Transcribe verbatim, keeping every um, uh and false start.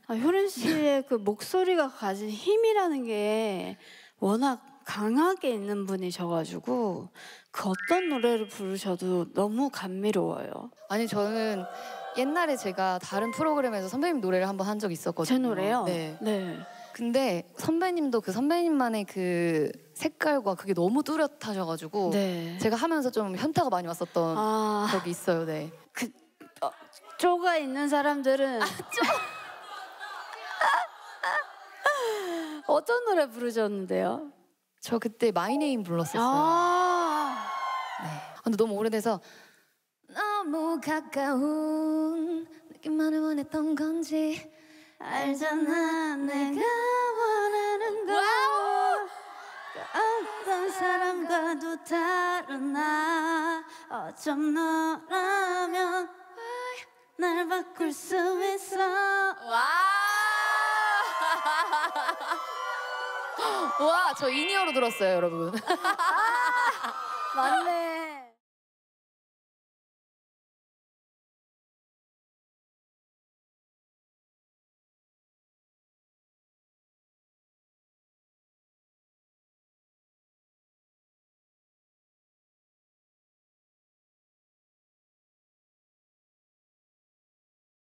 아, 효린 씨의 그 목소리가 가진 힘이라는 게 워낙 강하게 있는 분이셔가지고 그 어떤 노래를 부르셔도 너무 감미로워요. 아니 저는 옛날에 제가 다른 프로그램에서 선배님 노래를 한번 한 적이 있었거든요. 제 노래요? 네. 네. 근데 선배님도 그 선배님만의 그 색깔과 그게 너무 뚜렷하셔가지고 네. 제가 하면서 좀 현타가 많이 왔었던 아... 적이 있어요. 네. 그 어, 쪼가 있는 사람들은 아, 쪼... 어떤 노래 부르셨는데요? 저 그때 마이네임 불렀었어요. 아 네. 근데 너무 오래돼서 너무 가까운 느낌만을 원했던 건지 알잖아 내가 원하는 거 어떤 사람과도 다른 나 어쩜 너라면 날 바꿀 수 있어. 와, 와, 저 인이어로 들었어요, 여러분. 아, 맞네.